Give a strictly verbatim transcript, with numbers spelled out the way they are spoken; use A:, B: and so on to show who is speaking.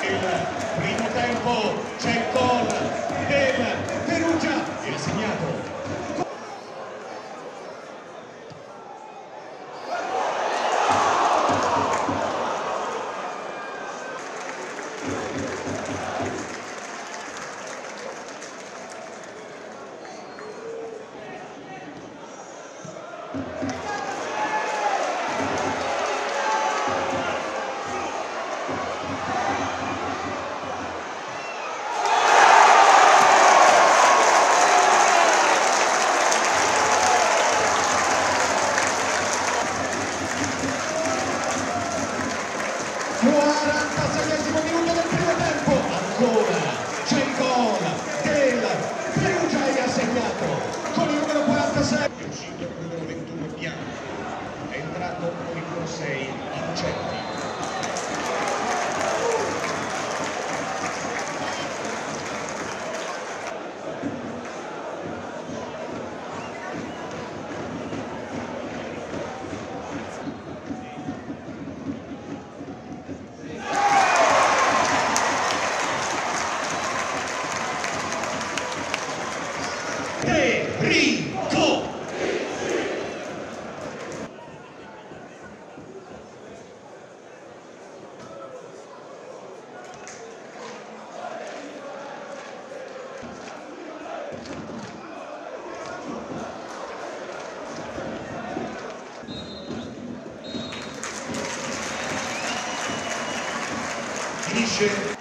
A: Il primo tempo, c'è il gol del Perugia e ha segnato. quarantaseiesimo minuto del primo tempo, ancora c'è il gol del Perugia e ha segnato con il numero quarantasei. È uscito il numero ventuno Bianco, è entrato con il numero sei Incetti. Rico! Finisce